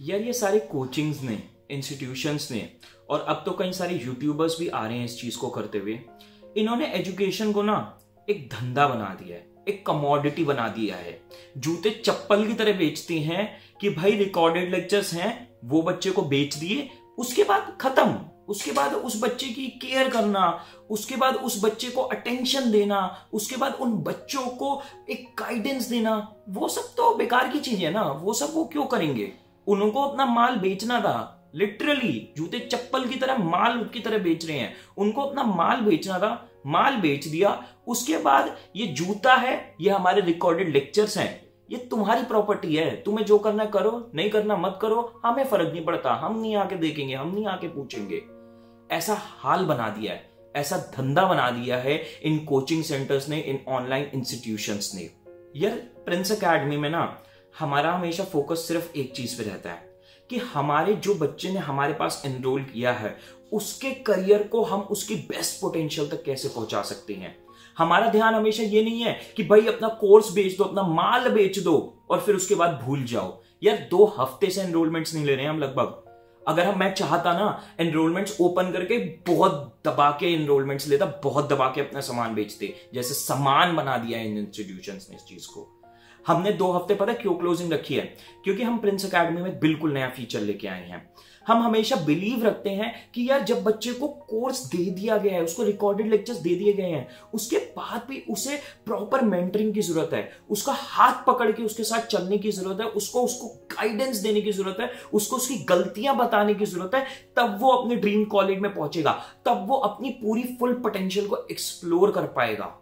यार ये सारे कोचिंग्स ने, इंस्टीट्यूशंस ने, और अब तो कई सारे यूट्यूबर्स भी आ रहे हैं इस चीज को करते हुए। इन्होंने एजुकेशन को ना एक धंधा बना दिया है, एक कमोडिटी बना दिया है। जूते चप्पल की तरह बेचते हैं कि भाई रिकॉर्डेड लेक्चर्स हैं, वो बच्चे को बेच दिए, उसके बाद खत्म। उसके बाद उस बच्चे की केयर करना, उसके बाद उस बच्चे को अटेंशन देना, उसके बाद उन बच्चों को एक गाइडेंस देना, वो सब तो बेकार की चीज है ना। वो सब वो क्यों करेंगे? उनको अपना माल बेचना था। लिटरली जूते चप्पल की तरह माल की तरह बेच रहे हैं। उनको अपना माल बेचना था, माल बेच दिया। उसके बाद ये जूता है, ये हमारे रिकॉर्डेड लेक्चर्स हैं, ये तुम्हारी प्रॉपर्टी है। तुम्हें जो करना करो, नहीं करना मत करो, हमें फर्क नहीं पड़ता। हम नहीं आके देखेंगे, हम नहीं आके पूछेंगे। ऐसा हाल बना दिया है, ऐसा धंधा बना दिया है इन कोचिंग सेंटर्स ने, इन ऑनलाइन इंस्टीट्यूशंस ने। यार प्रिंस एकेडमी में ना हमारा हमेशा फोकस सिर्फ एक चीज पे रहता है कि हमारे जो बच्चे ने हमारे पास एनरोल किया है उसके करियर को हम उसकी बेस्ट पोटेंशियल तक कैसे पहुंचा सकते हैं। हमारा ध्यान हमेशा ये नहीं है कि भाई अपना कोर्स बेच दो, अपना माल बेच दो और फिर उसके बाद भूल जाओ। यार 2 हफ्ते से एनरोलमेंट्स नहीं ले रहे हैं हम लगभग। अगर मैं चाहता ना एनरोलमेंट्स ओपन करके बहुत दबा के एनरोलमेंट्स लेता, बहुत दबा के अपना सामान बेचते, जैसे सामान बना दिया है इन इंस्टीट्यूशंस ने इस चीज को। हमने 2 हफ्ते पता क्यों क्लोजिंग रखी है? क्योंकि हम प्रिंस एकेडमी में बिल्कुल नया फीचर लेके आए हैं। हम हमेशा बिलीव रखते हैं कि यार जब बच्चे को कोर्स दे दिया गया है, उसको रिकॉर्डेड लेक्चर्स दे दिए गए हैं, उसके बाद भी उसे प्रॉपर मेंटरिंग की जरूरत है, उसका हाथ पकड़ के उसके साथ चलने की जरूरत है, उसको गाइडेंस देने की जरूरत है, उसको उसकी गलतियां बताने की जरूरत है। तब वो अपने ड्रीम कॉलेज में पहुंचेगा, तब वो अपनी पूरी फुल पोटेंशियल को एक्सप्लोर कर पाएगा।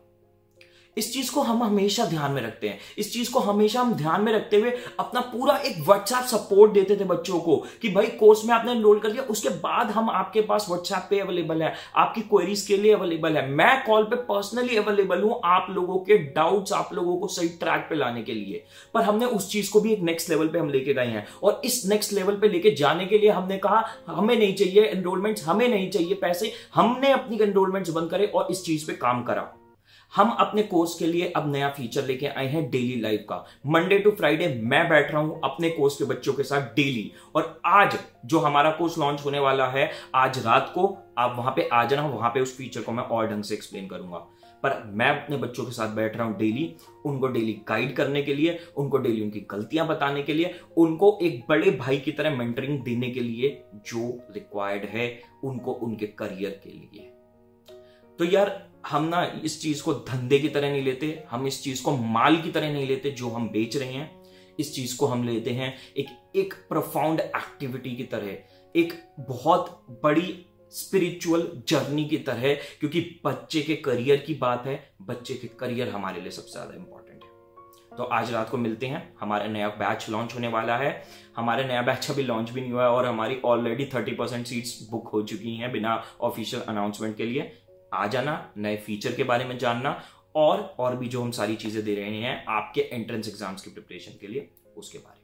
इस चीज को हम हमेशा ध्यान में रखते हैं। इस चीज को हमेशा हम ध्यान में रखते हुए अपना पूरा एक व्हाट्सएप सपोर्ट देते थे बच्चों को कि भाई कोर्स में आपने एनरोल कर दिया, उसके बाद हम आपके पास व्हाट्सएप पे अवेलेबल है, आपकी क्वेरीज के लिए अवेलेबल है, मैं कॉल पे पर्सनली अवेलेबल हूं आप लोगों के डाउट्स, आप लोगों को सही ट्रैक पे लाने के लिए। पर हमने उस चीज को भी एक नेक्स्ट लेवल पे हम लेके गए हैं, और इस नेक्स्ट लेवल पे लेके जाने के लिए हमने कहा हमें नहीं चाहिए एनरोलमेंट्स, हमें नहीं चाहिए पैसे। हमने अपनी एनरोलमेंट्स बंद करे और इस चीज पे काम करा। हम अपने कोर्स के लिए अब नया फीचर लेके आए हैं डेली लाइव का। मंडे टू फ्राइडे मैं बैठ रहा हूं अपने कोर्स के बच्चों के साथ डेली, और आज जो हमारा कोर्स लॉन्च होने वाला है, आज रात को आप वहां पे आ जाना, वहां पे उस फीचर को मैं और ढंग से एक्सप्लेन करूंगा। पर मैं अपने बच्चों के साथ बैठ रहा हूं डेली, उनको डेली गाइड करने के लिए, उनको डेली उनकी गलतियां बताने के लिए, उनको एक बड़े भाई की तरह मेंटरिंग देने के लिए जो रिक्वायर्ड है उनको उनके करियर के लिए। तो यार हम ना इस चीज को धंधे की तरह नहीं लेते, हम इस चीज को माल की तरह नहीं लेते जो हम बेच रहे हैं। इस चीज को हम लेते हैं एक प्रोफाउंड एक्टिविटी की तरह, एक बहुत बड़ी स्पिरिचुअल जर्नी की तरह, क्योंकि बच्चे के करियर की बात है। बच्चे के करियर हमारे लिए सबसे ज्यादा इंपॉर्टेंट है। तो आज रात को मिलते हैं, हमारा नया बैच लॉन्च होने वाला है। हमारा नया बैच अभी लॉन्च भी नहीं हुआ है और हमारी ऑलरेडी 30% सीट्स बुक हो चुकी हैं बिना ऑफिशियल अनाउंसमेंट के लिए। आ जाना, नए फीचर के बारे में जानना, और भी जो हम सारी चीजें दे रहे हैं आपके एंट्रेंस एग्जाम्स की प्रिपरेशन के लिए, उसके बारे में।